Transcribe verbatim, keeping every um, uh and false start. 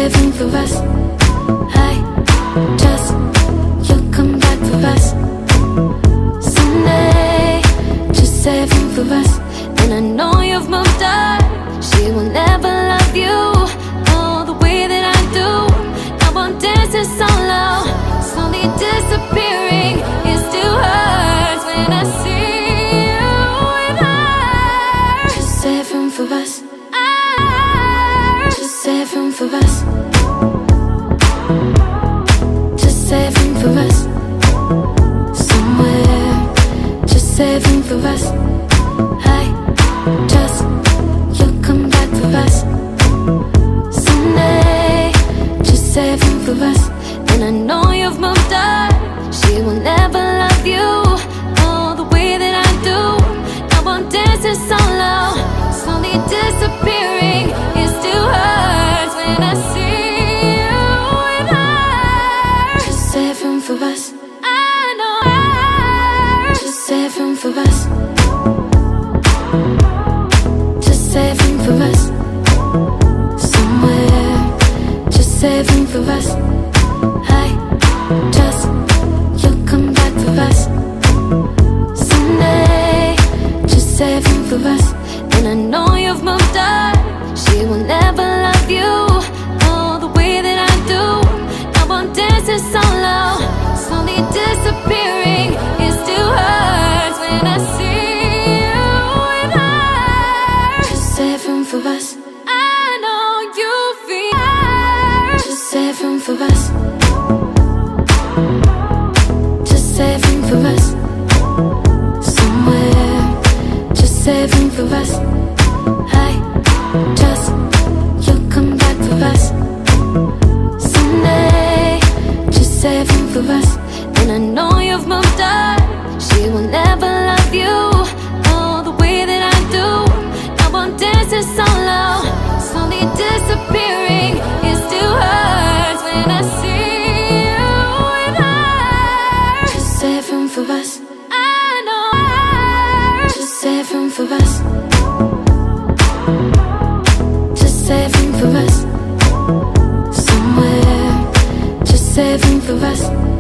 save room for us. I just, you'll come back for us someday. Just save room for us. And I know you've moved on. She will never love you all the way that I do. I won't dance it solo, slowly disappearing. It still hurts when I see you with her. Just save room for us. Just save room for us. Just save room for us. Somewhere, just save room for us. I just, you'll come back for us someday. Just save room for us. And I know you've moved on. She will never love you all the way that I do. I won't dance it solo, slowly disappearing. It still hurts when I see you with her. Just save room for us. I know her. Just save room for us. Just save room for us. Somewhere, just save room for us. I just, you'll come back for us someday. Just save room for us. And I know you've moved on. She will never love you all the way that I do. I won't dance it solo, slowly disappearing. It still hurts when I see you with her. Just save room for us. I know you feel her. Just save room for us. Just save room for us. Somewhere, just save room for us. I just, you'll come back for us someday. Just save room for us. And I know you've moved on. She will never love you all the way that I do. I won't dance it solo, slowly disappearing. It still hurts when I see you with her. Just save room for us. I know her. Just save room for us. Just save room for us. Somewhere, just save room for us.